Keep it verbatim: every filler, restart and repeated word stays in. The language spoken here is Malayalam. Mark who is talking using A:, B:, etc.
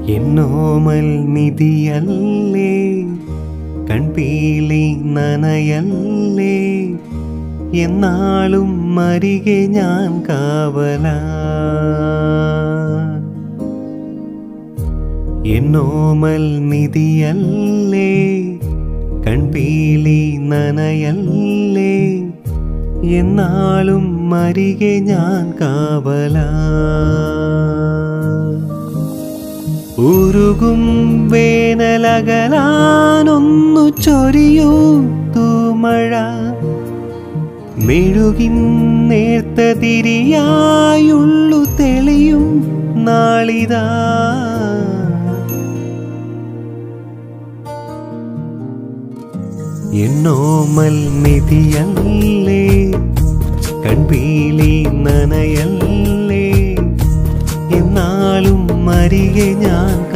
A: എന്നോമൽ നിധിയല്ലേ കൺപീലി നനയല്ലേ എന്നാളും മരികെ ഞാൻ കാവലാ എന്നോമൽ നിധിയല്ലേ കൺപീലി നനയല്ലേ എന്നാളും മരികെ ഞാൻ കാവലാ ഉരുകും വേനലകലാനൊന്നു ചൊരിയൂ തൂമഴ മെഴുകിൻ നേർത്ത തിരിയായുള്ളു തെളിയും നാളിതാ എന്നോമൽ നിധിയല്ലേ കൺപീലി നനയല്ലേ എന്നാളും മരികെ ഞാൻ